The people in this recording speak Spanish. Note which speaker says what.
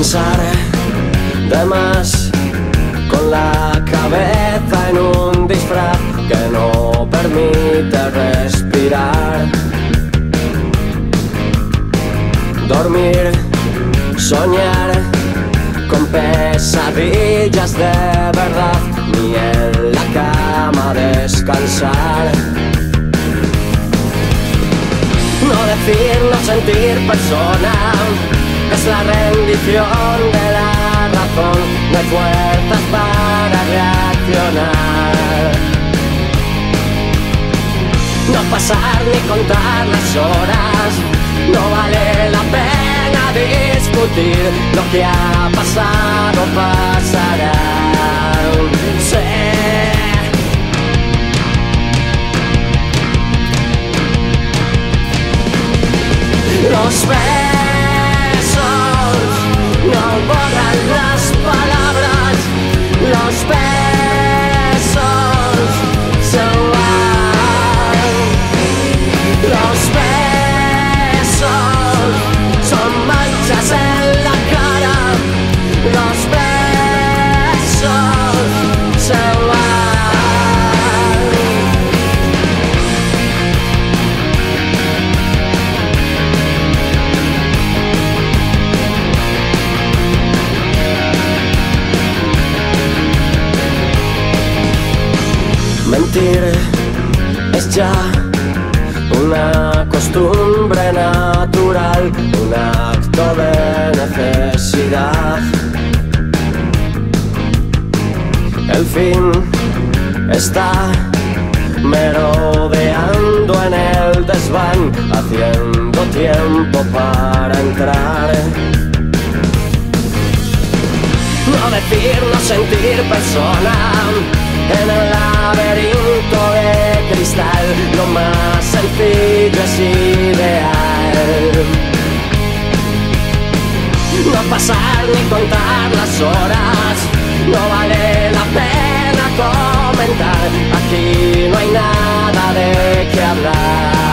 Speaker 1: Pensar de más con la cabeza en un disfraz que no permite respirar. Dormir, soñar con pesadillas de verdad, ni en la cama descansar. No decir, no sentir persona, es la rendición de la razón. No hay fuerzas para reaccionar. No pasar ni contar las horas, no vale la pena discutir. Lo que ha pasado pasará. Los besos no borran las palabras, los besos se van. Los besos son manchas en la cara, los besos se van. Mentir es ya una costumbre natural, un acto de necesidad. El fin está merodeando en el desván, haciendo tiempo para entrar. No decir, no sentir persona, en el laberinto de cristal, lo más sencillo es ideal. No pasar ni contar las horas, no vale la pena comentar. Aquí no hay nada de qué hablar.